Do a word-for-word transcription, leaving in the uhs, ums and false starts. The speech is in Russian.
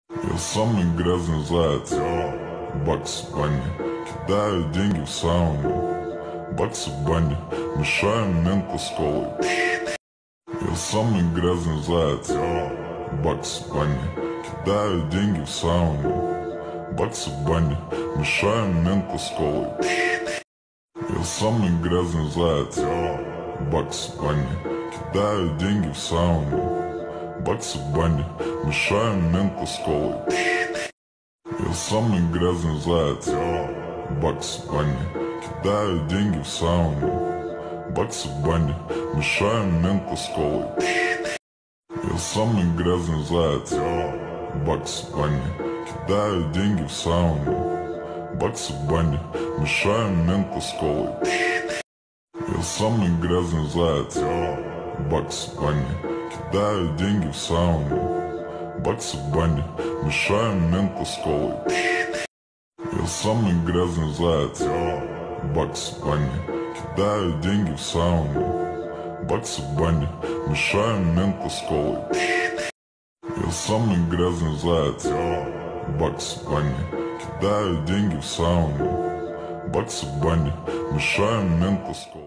Я самый грязный заяц, Бакс Банни. Кидаю деньги в сауну, Баксы Банни. Мешаем мента с колой. Я самый грязный заяц, Бакс Банни. Кидаю деньги в сауну, Баксы Банни. Мешаем мента с колой. Я самый грязный заяц, Бакс Банни. Кидаю деньги в сауну, Баксы Банни. Мешаем мента с колой. Я самый грязный заяц, Бакс Банни. Кидаю деньги в сауну, Баксы Банни. Мешаем мента с колой. Я самый грязный заяц, Бакс Банни. Кидаю деньги в сауну, Баксы Банни. Мешаем мента с колой. Я самый грязный заяц, Бакс Банни. Кидаю деньги в сауну, Баксы Банни. Мешаем мента с колой. Я самый грязный заяц, Бакс Банни. Кидаю деньги в сауну, Баксы Банни. Мешаем мента с колой. Я самый грязный заяц, Бакс Банни. Кидаю деньги в сауну, Баксы Банни. Мешаем мента с колой.